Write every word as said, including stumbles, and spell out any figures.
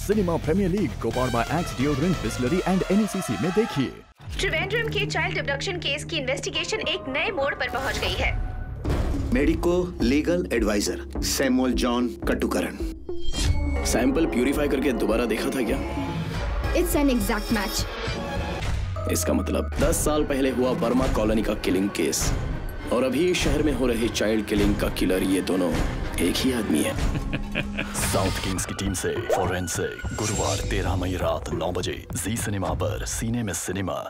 Cinema premier league को powered by Axe deodorant Bisleri and NACC में देखिए। त्रिवेंद्रम के चाइल्ड अबडक्शन केस की इन्वेस्टिगेशन एक नए मोड़ पर पहुंच गई है। Medico legal adviser Samuel John Kattukaran. Sample purify करके दोबारा देखा था क्या? It's an exact match. इसका मतलब दस साल पहले हुआ बर्मा कॉलोनी का किलिंग केस और अभी शहर में हो रही चाइल्ड किलिंग का किलर, ये दोनों एक ही आदमी है। साउथ किंग्स की टीम से फोरेंसिक गुरुवार तेरह मई रात नौ बजे जी सिनेमा पर सीने में सिनेमा।